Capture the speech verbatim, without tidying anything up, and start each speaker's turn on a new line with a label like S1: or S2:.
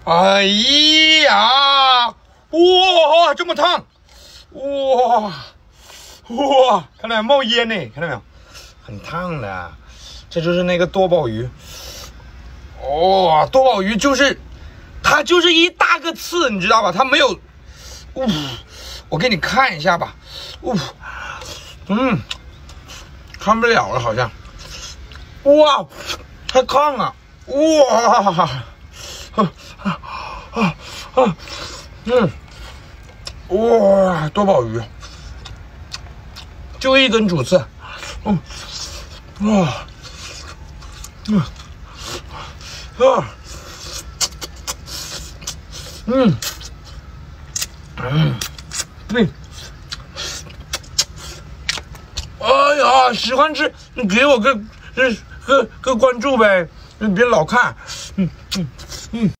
S1: 哎呀，哇，这么烫，哇哇，看到没有冒烟呢？看到没有？很烫的。这就是那个多宝鱼。哦，多宝鱼就是它就是一大个刺，你知道吧？它没有。呜，我给你看一下吧。呜，嗯，看不了了，好像。哇，太烫了！哇！啊啊啊啊！嗯，哇，多宝鱼，就一根主刺，嗯，哇，嗯，啊，嗯，嗯，对，哎呀，喜欢吃你给我个个个个关注呗，你别老看，嗯嗯嗯。